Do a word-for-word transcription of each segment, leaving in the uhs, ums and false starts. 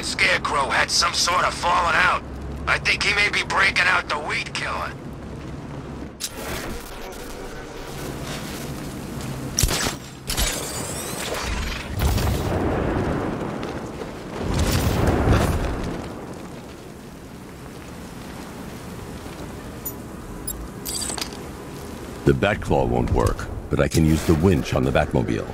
and Scarecrow had some sort of falling out. I think he may be breaking out the weed killer. The Batclaw won't work, but I can use the winch on the Batmobile.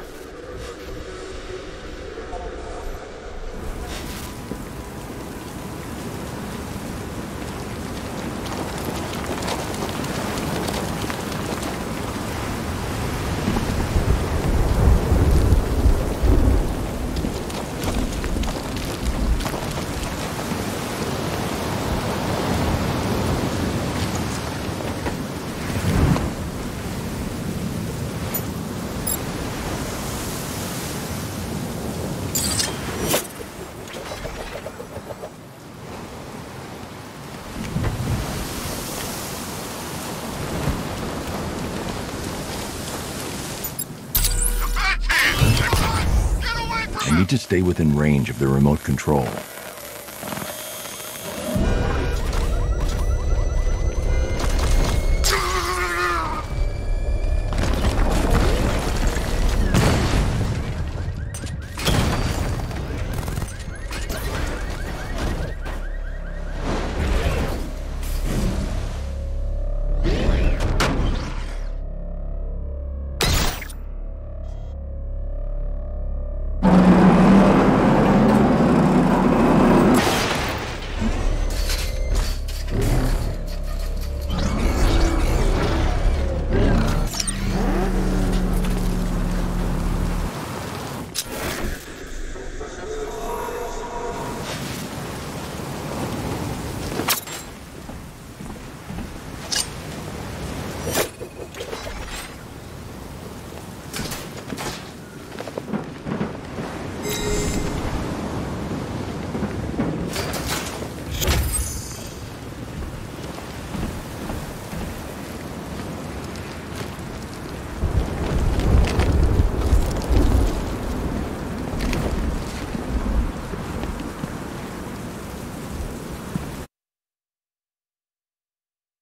I need to stay within range of the remote control.